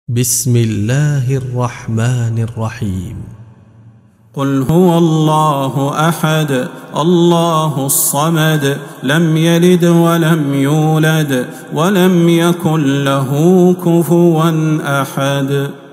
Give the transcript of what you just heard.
بسم الله الرحمن الرحيم. قل هو الله أحد الله الصمد لم يلد ولم يولد ولم يكن له كفوا أحد.